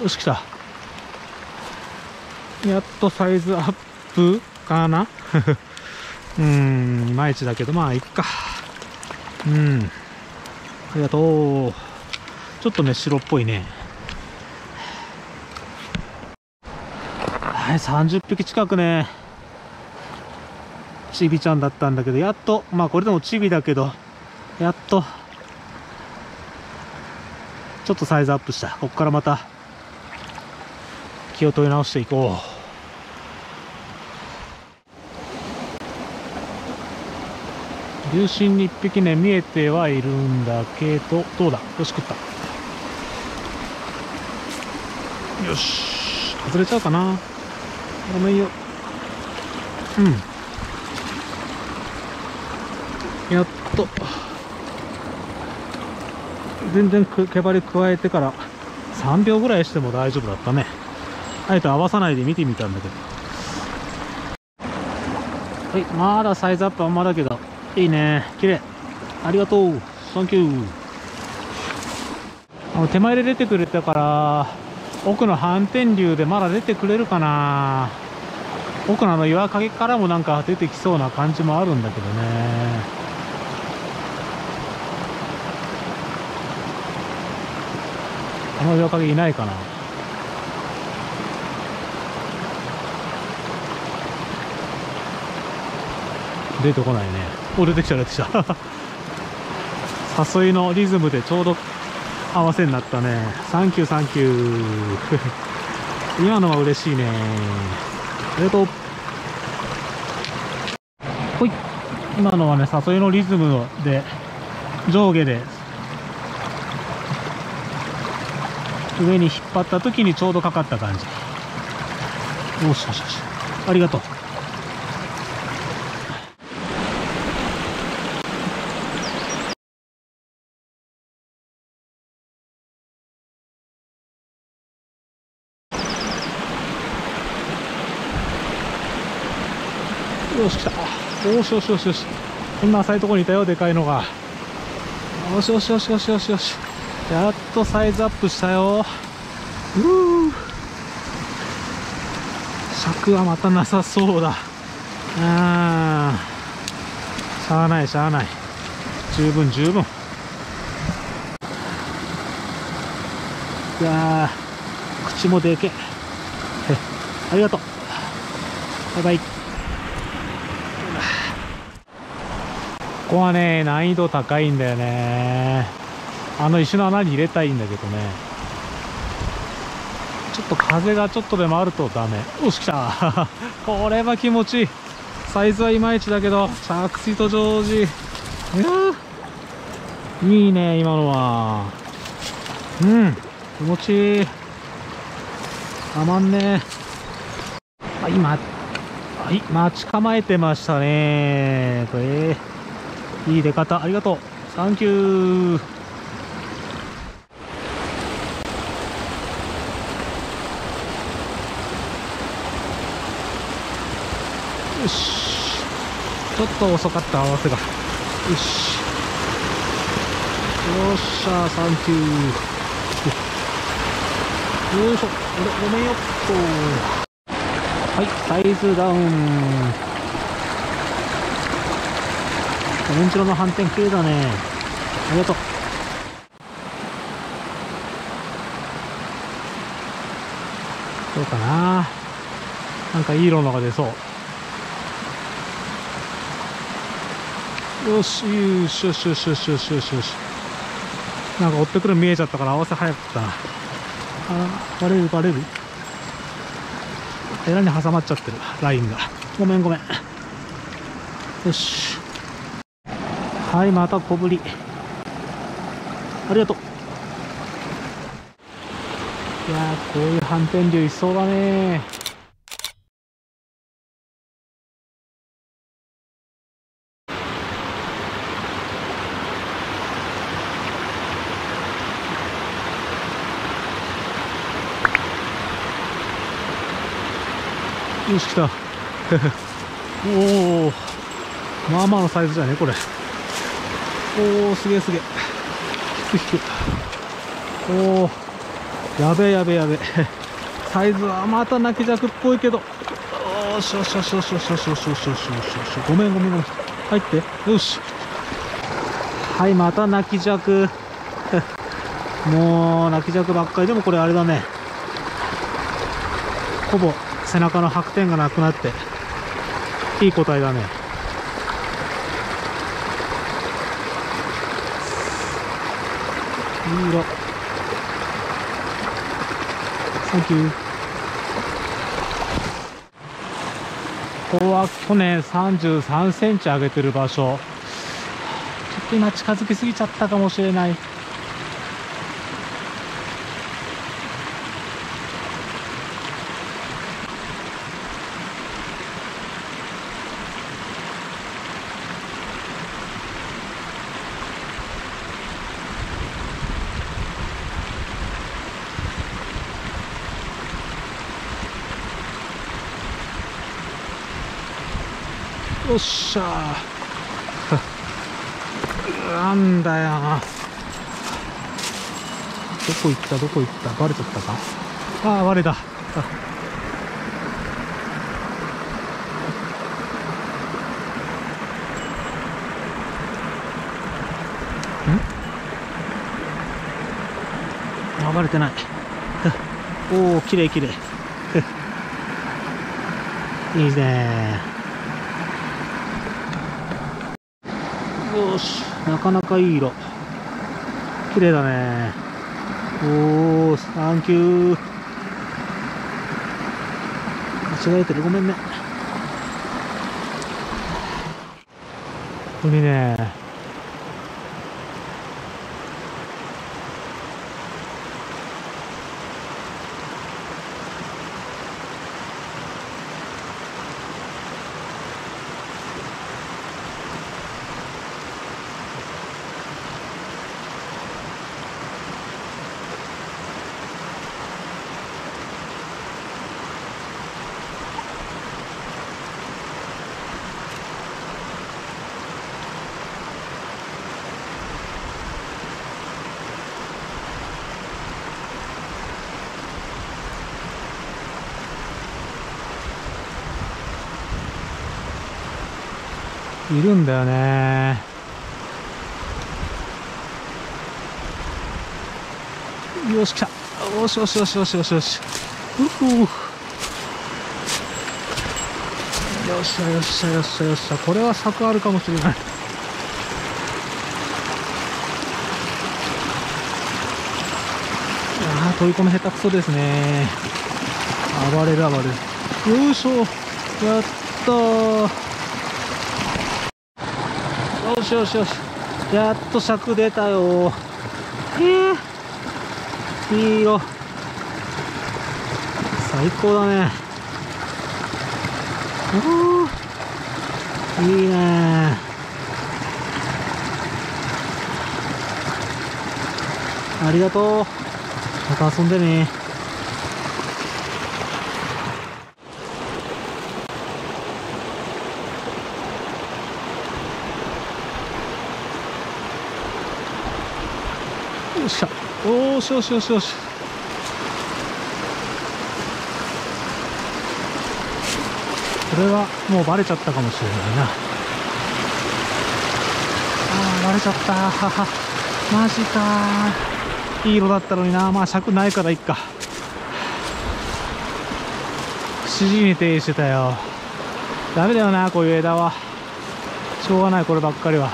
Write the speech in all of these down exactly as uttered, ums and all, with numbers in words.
よし来た。やっとサイズアップかなうーん、いまいちだけど、まあいっか。うん、ありがとう。ちょっとね白っぽいね。はい、さんじゅっぴき近くねチビちゃんだったんだけど、やっと、まあこれでもチビだけどやっとちょっとサイズアップした。ここからまた気を取り直していこう。流進にいっぴきね見えてはいるんだけど、どうだ。よし食った。よし外れちゃうかな。ごめんよ。うん、やっと全然毛針加えてからさんびょうぐらいしても大丈夫だったね。あえて合わさないで見てみたんだけど、はい、まだサイズアップあんまだけどいいね、綺麗。ありがとう、サンキュー。あの手前で出てくれたから奥の反転流でまだ出てくれるかな。奥のあの岩陰からもなんか出てきそうな感じもあるんだけどね。あの岩陰いないかな。出てこないね。お、出てきた出てきた誘いのリズムでちょうど合わせになったね。サンキューサンキュー今のは嬉しいね。ありがとう。ほい、今のはね誘いのリズムで上下で上に引っ張った時にちょうどかかった感じ。よしよしよし、ありがとう。よし来た。よしよしよしよし、今浅いところにいたよ、でかいのが。よしよしよしよしよしよし、やっとサイズアップしたよ。うー、尺はまたなさそうだ。あー、しゃあないしゃあない、十分十分。いやー口もでけえ。ありがとう、バイバイ。ここはね難易度高いんだよね。あの石の穴に入れたいんだけどね、ちょっと風がちょっとでもあるとダメ。よし来たこれは気持ちいい。サイズはいまいちだけど着水と常時、いやいいね今のは。うん、気持ちいい、たまんねえ。あ、今はい待ち構えてましたね。これいい出方、ありがとう、サンキュー。よし、ちょっと遅かった合わせが。よしよっしゃ、サンキュー。よいしょ、ごめんよっと。はい、サイズダウン。オレンジ色の反転綺麗だね、ありがとう。どうかな、なんかいい色のが出そう。よしよしよしよしよしよしよしよし、なんか追ってくる見えちゃったから合わせ早かったな。あ、バレるバレる、エラに挟まっちゃってるラインが。ごめんごめん。よし、はい、また小ぶり、ありがとう。いやーこういう反転流いそうだね。よし来たおお、まあまあのサイズじゃねこれ。おお、すげえすげえ、引く引く。おお、 やべえやべえやべえ。サイズはまた泣きジャクっぽいけど。よしよしよしよしよしよしよしよしよしよしよし。ごめんごめんごめん。入って。よし。はい、また泣きジャク。もう泣きジャクばっかり。でもこれあれだね。ほぼ背中の白点がなくなっていい個体だね。いい色。サンキュー。ここは去年さんじゅうさんセンチ上げてる場所。ちょっと今近づきすぎちゃったかもしれない。よっしゃー。なんだよ。どこ行ったどこ行った。バレちゃったか。ああ、バレた。んあ、バレてない。おお、きれいきれい。いいね。よし、なかなかいい色。綺麗だね。おお、サンキュー。間違えてる、ごめんね。海ね。いるんだよね。よし来た。よしよしよしよしよしよし。うふう。よっしゃよっしゃよっしゃよっしゃ。これは柵あるかもしれない。ああ、飛び込み下手くそですね。暴れる暴れる。よいしょ。やったー。よしよしよし。やっと尺出たよ。へえ。いい色。最高だね。おお。いいね。ありがとう。また遊んでね。よっしゃ。おーしよしよしよし。これはもうバレちゃったかもしれないな。ああ、バレちゃった。はは。マジかー。いい色だったのにな。まあ尺ないからいっか。指示に停止してたよ。ダメだよな、こういう枝は。しょうがない、こればっかりは。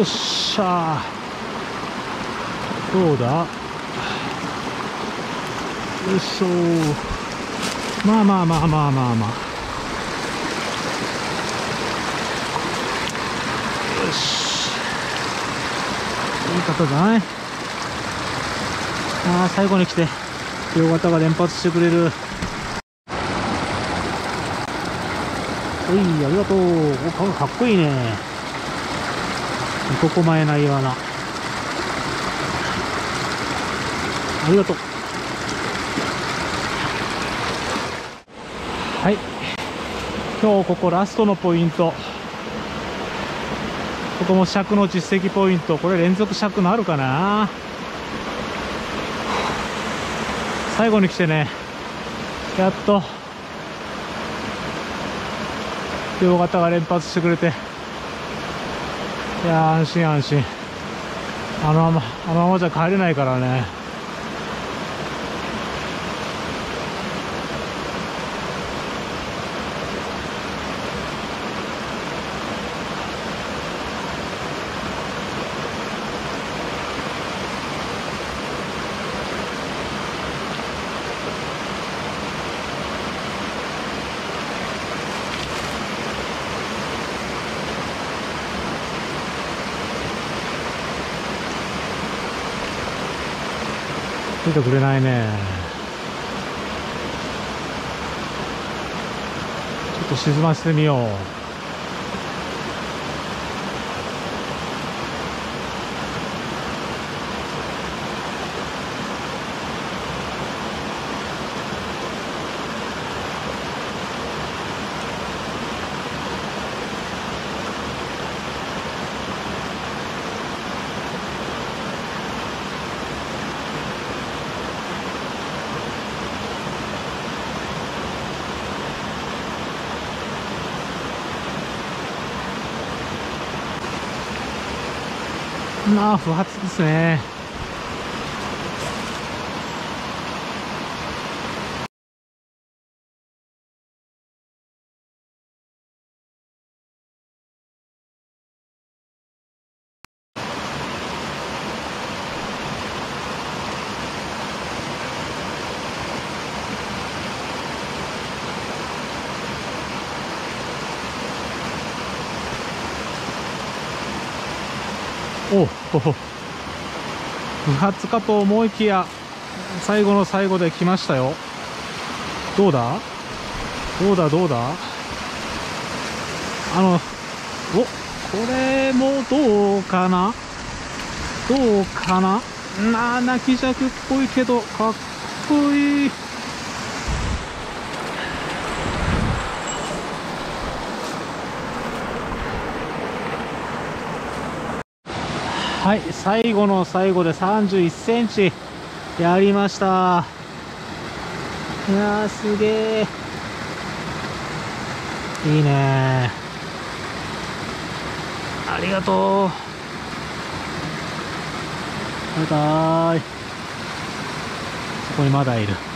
よっしゃー。どうだ。よいしょー。まあまあまあまあまあまあ。よし。いい方じゃない。ああ、最後に来て両肩が連発してくれる。はい、ありがとう。お、顔かっこいいね。男前な岩菜。ありがとう。はい、今日ここラストのポイント。ここも尺の実績ポイント。これ連続尺なるかな。最後に来てね、やっと両肩が連発してくれて、いやー安心安心。あのままあのままじゃ帰れないからね。見てくれないね。ちょっと沈ませてみよう。まあ不発ですね。おお、不発かと思いきや最後の最後で来ましたよ。どうだどうだどうだ。あの、お、これもどうかなどうかな。なあ、泣き尺っぽいけどかっこいい。はい、最後の最後でさんじゅういっセンチやりました。いやー、すげえいいね。ありがとう。バイバーイ。そこにまだいる。